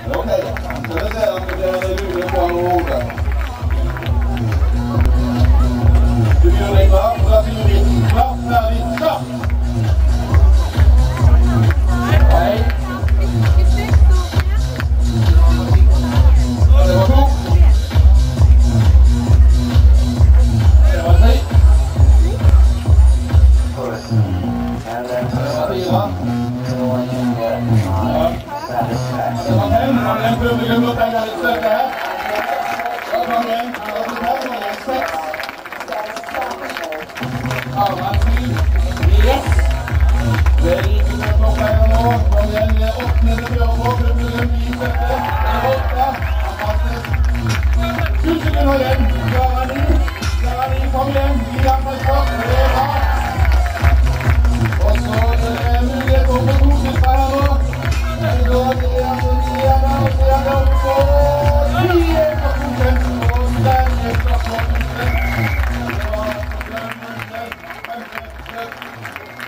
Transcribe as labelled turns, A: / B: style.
A: Ok, skal vi se om det lurer på hodet. Du gjør deg klar, og da sier vi klar, ferdig, stopp! Hei. Det var 2. Det var 3. Det var 4. Det var 5. Kom igjen, publikum, nå trenger jeg litt støtte her. Kom igjen, kom igjen, 6. Arman 7. Yes! Det er like med klokka her nå. Kom igjen, det er 8. til før på. Publikum, gi støtte. Det er 8. Fantastisk. 20 sekunder igjen. Klarer de. Kom igjen. Gi ham på sport. Det er bra. Og så er det mulighet for å få 2 siffer her nå. Men da er det altså 9 opp på 10 på koken. Og der er klart på koken. Det var på